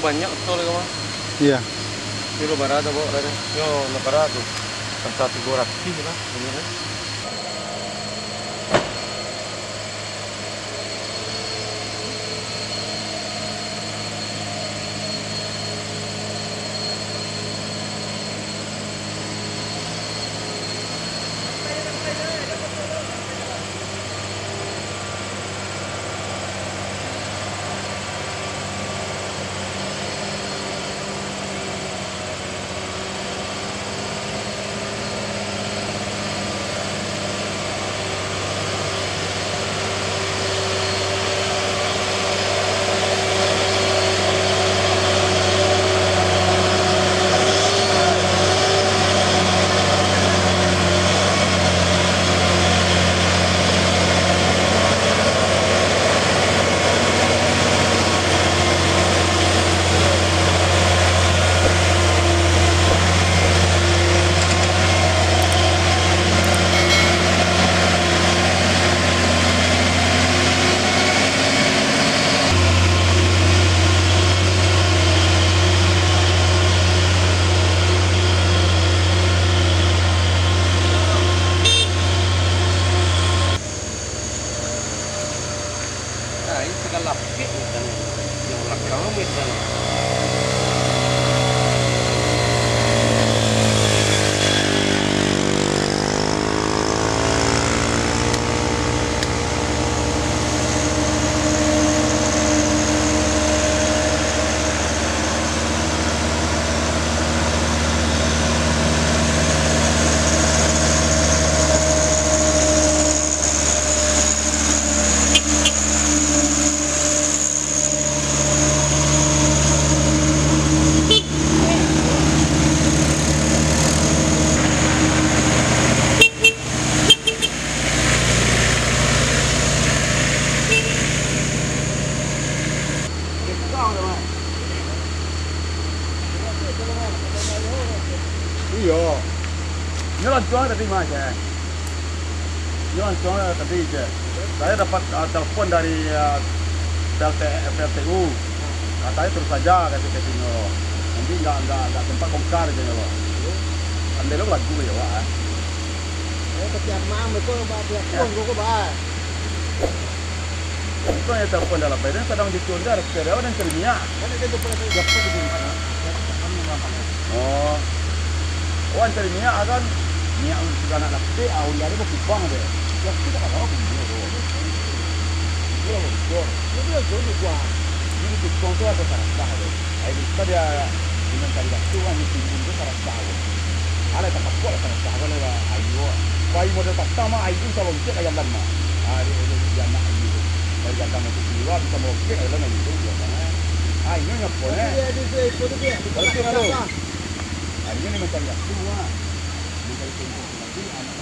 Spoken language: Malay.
banyak betul ya mah. Iya. Kilo barada bawa ada. Yo, nakara tuh. Kan satu gorak sih lah, bener. Ini segala lapik dan yang belakang dan Iya. Ini lancuan tadi mas ya. Ini lancuan tadi ya. Saya dapat telepon dari PLTU. Katanya terus saja kata sini loh. Nanti nggak tempat bongkar aja loh. Andai lo lagu ya pak. Ketiak mam itu dia pun kok bah. Itu yang telepon dalam badan sedang ditunda stereo dan terminyak. Kan itu pun dia pun di mana. Oh. Oh, antar minyak akan minyak untuk anak lapik, awal dari mau kupang deh. Ya kita tak tahu punya tu. Dia mau kupang. Dia jauh di gua. Ini kupang tu ada sarasa deh. Air kita dia dengan tadi waktu kan di sini tu sarasa. Ada tak kuat sarasa kalau ayu. Bayi model pertama ayu kalau cek ayam dan mah. Dia nak ayu. Dari kata mau keluar bisa mau cek ayam dan ayu dia kan. Ayu ngapo eh? Dia itu dia. Kalau tu kalau hari ini mencari waktu lah, mencari tempat lagi anak.